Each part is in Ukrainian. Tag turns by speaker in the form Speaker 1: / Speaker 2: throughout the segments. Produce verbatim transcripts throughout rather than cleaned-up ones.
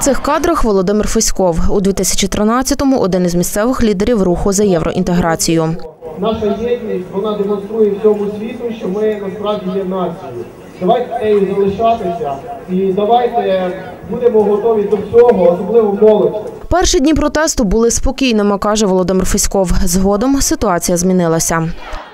Speaker 1: цих кадрах Володимир Феськов. У дві тисячі тринадцятому один із місцевих лідерів руху за євроінтеграцію.
Speaker 2: Наша єдність, вона демонструє всьому світу, що ми насправді є нацією. Давайте нею залишатися і давайте будемо готові до всього, особливо молодь.
Speaker 1: Перші дні протесту були спокійними, каже Володимир Феськов. Згодом ситуація змінилася.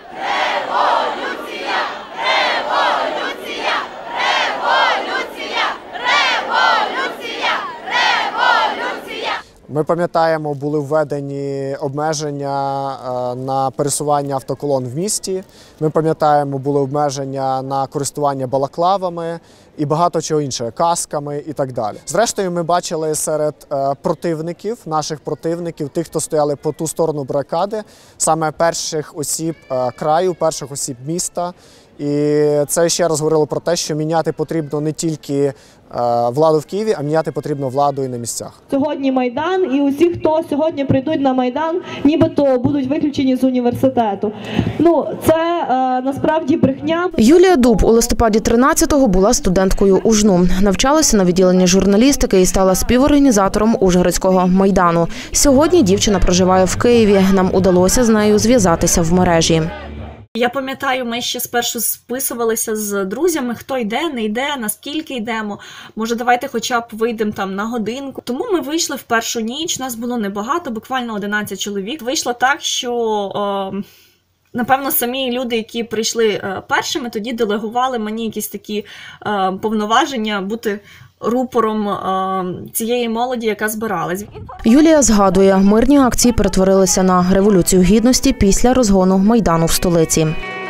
Speaker 3: Ми пам'ятаємо, були введені обмеження на пересування автоколон в місті. Ми пам'ятаємо, були обмеження на користування балаклавами і багато чого іншого, касками і так далі. Зрештою, ми бачили серед противників, наших противників, тих, хто стояли по ту сторону барикади, саме перших осіб краю, перших осіб міста. І це ще раз говорило про те, що міняти потрібно не тільки владу в Києві, а міняти потрібно владу і на місцях.
Speaker 4: Сьогодні Майдан, і усі, хто сьогодні прийдуть на Майдан, нібито будуть виключені з університету. Ну, це е, насправді брехня.
Speaker 1: Юлія Дуб у листопаді тринадцятого була студенткою УЖНУ. Навчалася на відділенні журналістики і стала співорганізатором Ужгородського Майдану. Сьогодні дівчина проживає в Києві. Нам удалося з нею зв'язатися в мережі.
Speaker 5: Я пам'ятаю, ми ще спершу списувалися з друзями, хто йде, не йде, наскільки йдемо. Може, давайте хоча б вийдемо там на годинку. Тому ми вийшли в першу ніч, нас було небагато, буквально одинадцять чоловік. Вийшло так, що, о, напевно, самі люди, які прийшли першими, тоді делегували мені якісь такі о, повноваження бути рупором е, цієї молоді, яка збиралась.
Speaker 1: Юлія згадує, мирні акції перетворилися на Революцію Гідності після розгону Майдану в столиці.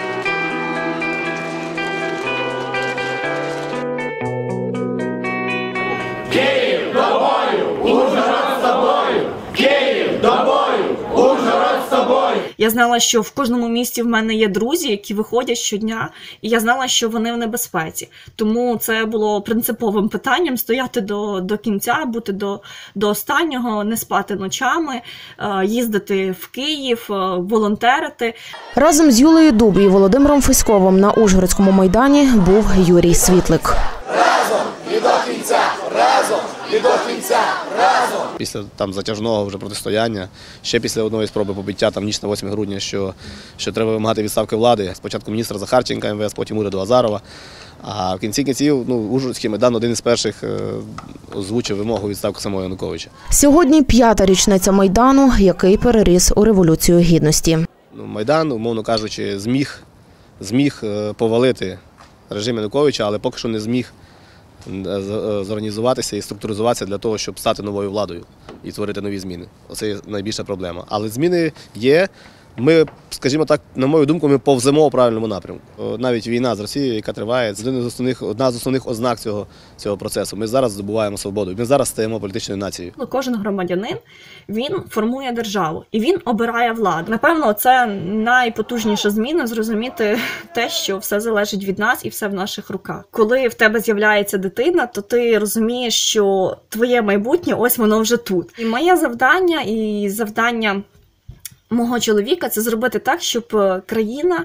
Speaker 2: Київ до бою! Ужгород з тобою! Київ до бою! Ужгород з тобою!
Speaker 5: Я знала, що в кожному місті в мене є друзі, які виходять щодня, і я знала, що вони в небезпеці. Тому це було принциповим питанням – стояти до, до кінця, бути до, до останнього, не спати ночами, їздити в Київ, волонтерити.
Speaker 1: Разом з Юлією Дуб і Володимиром Феськовим на Ужгородському Майдані був Юрій Світлик.
Speaker 6: Разом і до кінця! Разом і до кінця! Разом!
Speaker 7: Після там затяжного вже протистояння, ще після одної спроби побиття там ніч на восьме грудня, що, що треба вимагати відставки влади. Спочатку міністра Захарченка ем ве ес, потім уряду Азарова. А в кінці кінців, ну, Ужгородський Майдан один із перших е, озвучив вимогу відставки самого Януковича.
Speaker 1: Сьогодні п'ята річниця Майдану, який переріс у Революцію Гідності.
Speaker 7: Ну, Майдан, умовно кажучи, зміг, зміг е, повалити режим Януковича, але поки що не зміг зорганізуватися і структуризуватися для того, щоб стати новою владою і творити нові зміни. Оце найбільша проблема. Але зміни є. Ми, скажімо так, на мою думку, ми повземо у правильному напрямку. Навіть війна з Росією, яка триває, це одна з основних, одна з основних ознак цього, цього процесу. Ми зараз здобуваємо свободу, ми зараз стаємо політичною нацією.
Speaker 5: Кожен громадянин, він формує державу і він обирає владу. Напевно, це найпотужніша зміна – зрозуміти те, що все залежить від нас і все в наших руках. Коли в тебе з'являється дитина, то ти розумієш, що твоє майбутнє, ось воно вже тут. І моє завдання, і завдання мого чоловіка – це зробити так, щоб країна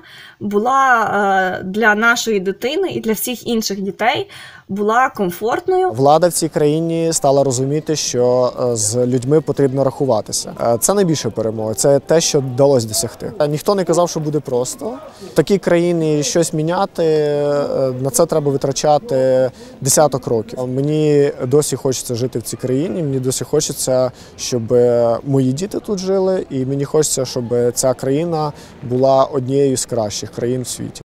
Speaker 5: була для нашої дитини і для всіх інших дітей була комфортною.
Speaker 3: Влада в цій країні стала розуміти, що з людьми потрібно рахуватися. Це найбільша перемога, це те, що вдалося досягти. Ніхто не казав, що буде просто. В такій країні щось міняти, на це треба витрачати десяток років. Мені досі хочеться жити в цій країні, мені досі хочеться, щоб мої діти тут жили, і мені хочеться, щоб ця країна була однією з кращих країн в світі.